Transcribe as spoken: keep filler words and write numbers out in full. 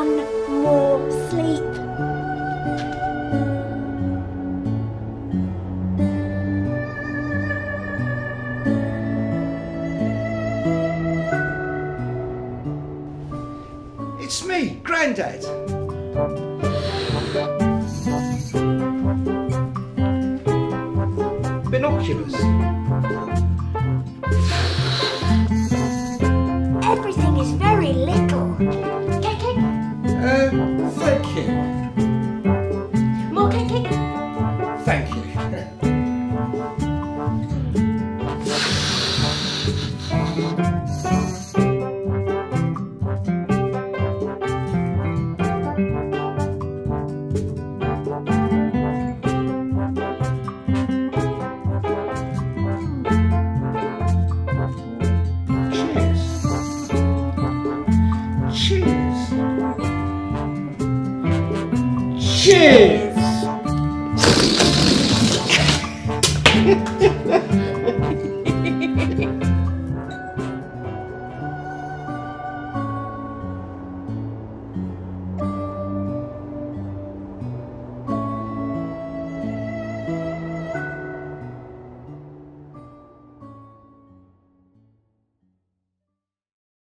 one more sleep. It's me, Grandad. Binoculars. Everything is very little. Cake, cake. Uh, thank you. More cake, cake. Thank you. Cheers!